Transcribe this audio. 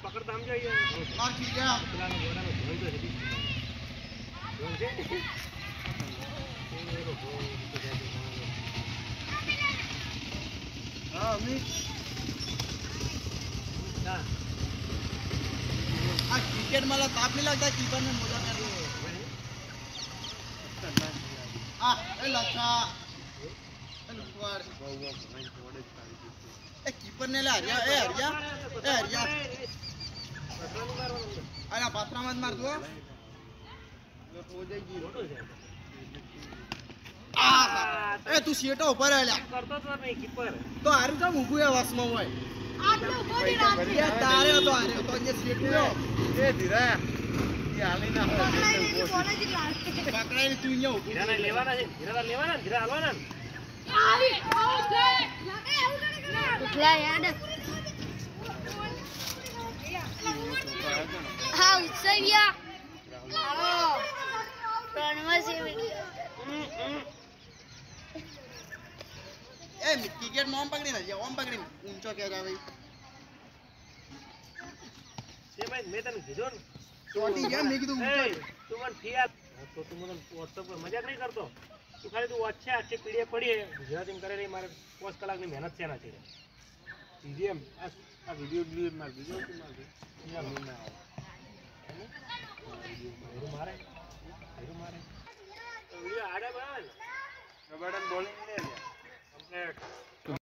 પકડતા સમજો માર કી ગયા પેલાનો ગોડાનો ધોઈ તો હતી હા અમી ના આ ક્રિકેટ માં તાપ નહીં લાગતા કીપર ને મોજા કરી આ એ લખા એ કીપર ને લે હરિયા આના પાત્રામાં જ માર દો એ તું શેટો ઉપર આલ્યા કરતો તો નહીં કીપર તો હારું કામ ઊભું એ વાસમાં હોય આટલો ઉભો નહીં રાખે એ તારે તો હારે તો જે શેટ લ્યો એ ધીરા એ હાલી ના પકડાઈ બોલે જ લાગે પકડાઈને તું અહીંયા ઊભું હીરા લેવાના છે હીરા લેવાના હીરા હાલવાના આવી આઉટ છે ઉઠલા યાદ હા ઉત્સવ્યા આવો પ્રણવા છે એ ક્રિકેટ માં ઓમ પકડીને ઓમ પકડીને ઊંચો કે આવે તે ભાઈ મેં તને કીધું ને ચોટી ગયા મેં કીધું ઊંચો તું મને ફિયાત તો તું મને WhatsApp પર મજાક નહીં કરતો તું ખાલી તું વચ્ચે આખી પીડીએફ પડી ગુજરાતીમાં કરે રહી મારે 5 કલાકની મહેનત છે એના છે સીધીએમ આ વિડિયો ડિલીટ માર દીધો તું માર અહીંયા મેં ના આવો મારે વિડીયો આડે બનાવે ને કબડ્ડી બોલિંગ ને કમ્પ્લીટ